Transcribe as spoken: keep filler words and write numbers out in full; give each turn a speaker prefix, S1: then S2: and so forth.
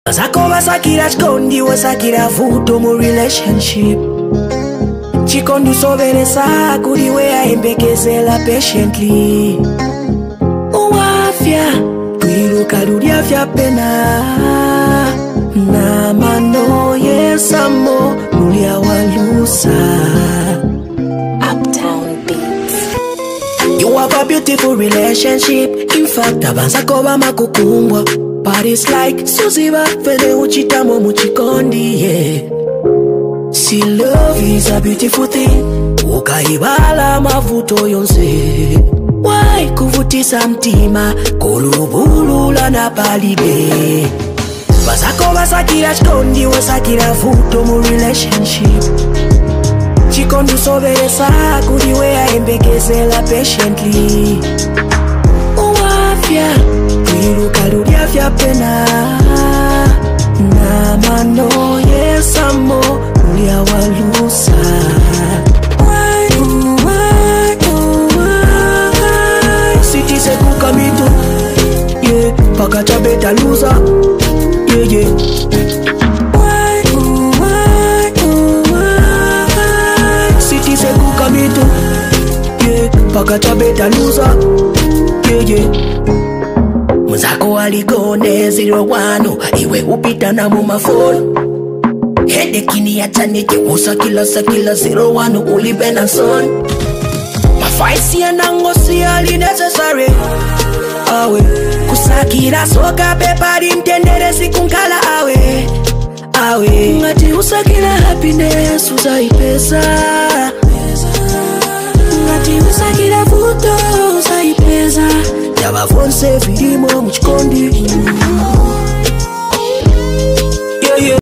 S1: Zako basakira chikondi wasakira vuto mu relationship. Chikondi soberesa kuriwe aembekezela patiently. Uwafya kwiruka rudia vya pena. Na mano yesamo mulia walusa.
S2: Uptown Beats.
S1: You have a beautiful relationship. In fact, avanza koba makukumbwa. But it's like Suziba fede uchitamo muchikondi, yeah. See, love is a beautiful thing. Ukaibala mavuto yonse. Why kuvutisa mtima kulubulula na palide. Basako basakira chikondi wasakira vuto mu relationship. Chikondi soberesa kuriwe aembekezela patiently. Uwafya kwiruka rudia vya pena. Na mano yesamo mulia walusa. Why, why, why? City se kukamito, yeah. Paka chabeta lusa, yeah, yeah. Why, why, why? City se kukamito, yeah. Paka chabeta lusa, yeah, yeah. Muzako aligone zero wano, iwe upita na mumafolo. Hede kini ya chanike, usa kila sa kila zero wano ulibena son. Mafaisi ya nango si ali necessary. Awe, kusakira soka pepari mtendere sikunkala awe. Awe, ngati usakira happiness usaipesa. Ngati usakira vuto usaipesa. Yaba fonse vidimo muchikondi.